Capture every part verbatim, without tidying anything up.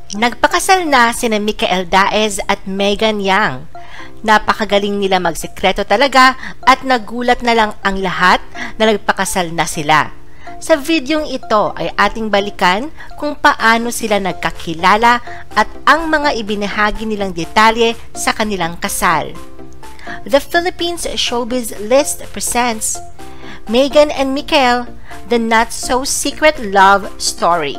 Nagpakasal na sina Michael Daez at Megan Yang. Napakagaling nila magsekreto talaga at nagulat na lang ang lahat na nagpakasal na sila. Sa videong ito ay ating balikan kung paano sila nagkakilala at ang mga ibinahagi nilang detalye sa kanilang kasal. The Philippines Showbiz List presents Megan and Michael, the not-so-secret love story.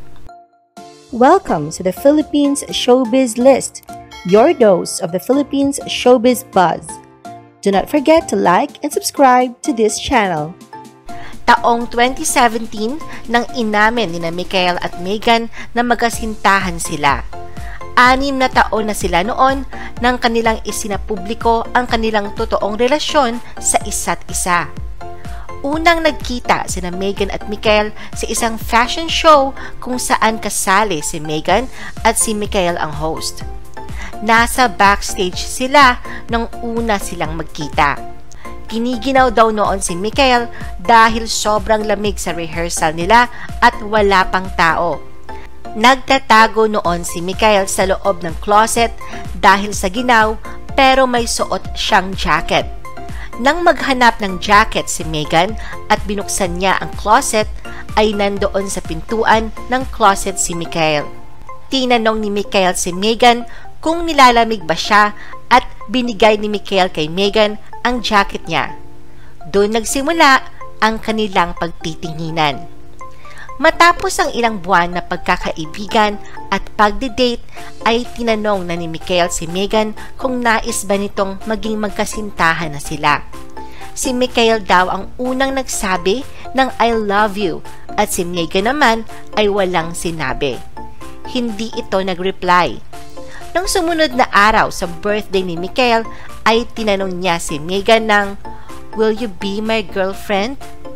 Welcome to the Philippines Showbiz List, your dose of the Philippines Showbiz buzz. Do not forget to like and subscribe to this channel. Taong twenty seventeen nang inamin ni na Michael at Megan na magkasintahan sila. Anim na taon na sila noon nang kanilang isinapubliko ang kanilang totoong relasyon sa isa't isa. Unang nagkita sina Megan at Michael sa isang fashion show kung saan kasali si Megan at si Michael ang host. Nasa backstage sila nang una silang magkita. Giniginaw daw noon si Michael dahil sobrang lamig sa rehearsal nila at wala pang tao. Nagtatago noon si Michael sa loob ng closet dahil sa ginaw pero may suot siyang jacket. Nang maghanap ng jacket si Megan at binuksan niya ang closet, ay nandoon sa pintuan ng closet si Michael. Tinanong ni Michael si Megan kung nilalamig ba siya at binigay ni Michael kay Megan ang jacket niya. Doon nagsimula ang kanilang pagtitinginan. Matapos ang ilang buwan na pagkakaibigan at pagdidate ay tinanong na ni Michael si Megan kung nais ba nitong maging magkasintahan na sila. Si Michael daw ang unang nagsabi ng I love you at si Megan naman ay walang sinabi. Hindi ito nag-reply. Nang sumunod na araw sa birthday ni Michael ay tinanong niya si Megan ng, "Will you be my girlfriend?"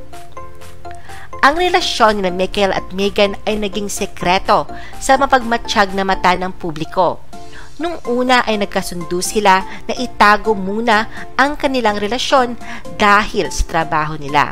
Ang relasyon ni Michael at Megan ay naging sekreto sa mapagmatsyag na mata ng publiko. Nung una ay nagkasundo sila na itago muna ang kanilang relasyon dahil sa trabaho nila.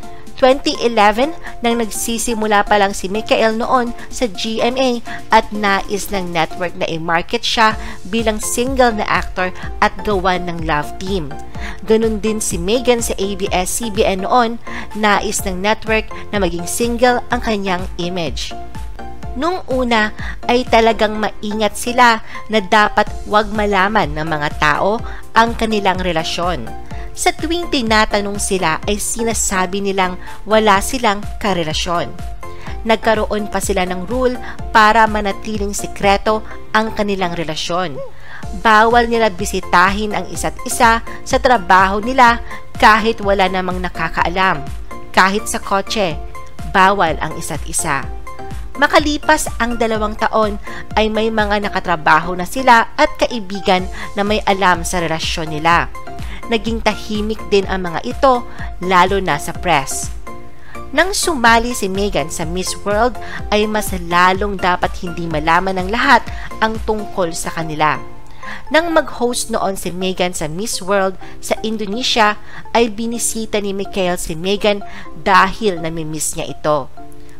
twenty eleven nang nagsisimula pa lang si Michael noon sa G M A at nais ng network na i-market siya bilang single na actor at gawan ng love team. Ganon din si Megan sa A B S C B N noon, nais ng network na maging single ang kanyang image. Nung una ay talagang maingat sila na dapat wag malaman ng mga tao ang kanilang relasyon. Sa tuwing tinatanong sila ay sinasabi nilang wala silang karelasyon. Nagkaroon pa sila ng rule para manatiling sikreto ang kanilang relasyon. Bawal nila bisitahin ang isa't isa sa trabaho nila kahit wala namang nakakaalam. Kahit sa kotse, bawal ang isa't isa. Makalipas ang dalawang taon ay may mga nakatrabaho na sila at kaibigan na may alam sa relasyon nila. Naging tahimik din ang mga ito, lalo na sa press. Nang sumali si Megan sa Miss World ay mas lalong dapat hindi malaman ng lahat ang tungkol sa kanila. Nang mag-host noon si Megan sa Miss World sa Indonesia ay binisita ni Michael si Megan dahil namimiss niya ito.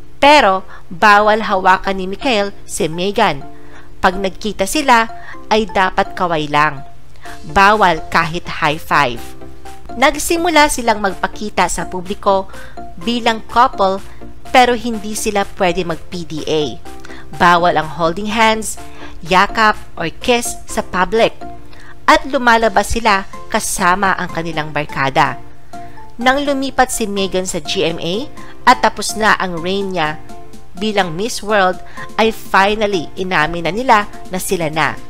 Pero bawal hawakan ni Michael si Megan. Pag nagkita sila ay dapat kaway lang. Bawal kahit high five. Nagsimula silang magpakita sa publiko bilang couple pero hindi sila pwede mag-P D A. Bawal ang holding hands, yakap or kiss sa public. At lumalabas sila kasama ang kanilang barkada. Nang lumipat si Megan sa G M A at tapos na ang reign niya bilang Miss World ay finally inamin na nila na sila na.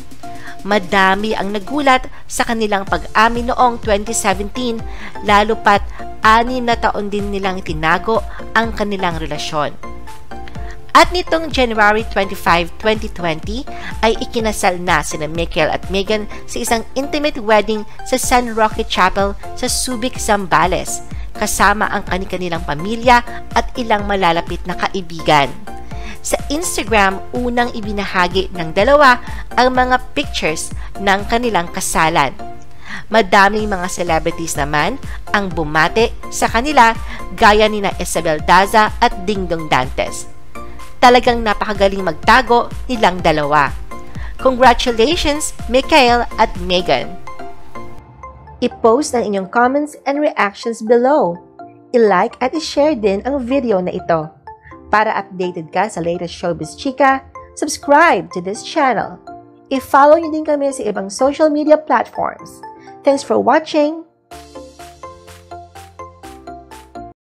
Madami ang nagulat sa kanilang pag-amin noong twenty seventeen, lalo pat anim na taon din nilang tinago ang kanilang relasyon. At nitong January twenty-fifth, twenty twenty ay ikinasal na sina Michael at Megan sa isang intimate wedding sa San Roque Chapel sa Subic, Zambales, kasama ang kani-kanilang pamilya at ilang malalapit na kaibigan. Sa Instagram, unang ibinahagi ng dalawa ang mga pictures ng kanilang kasalan. Madaming mga celebrities naman ang bumate sa kanila gaya ni na Isabel Daza at Dingdong Dantes. Talagang napakagaling magtago nilang dalawa. Congratulations, Mikael at Megan! I-post ang inyong comments and reactions below. I-like at i-share din ang video na ito. Para updated ka sa latest showbiz chika, subscribe to this channel. I-follow nyo din kami sa ibang social media platforms. Thanks for watching!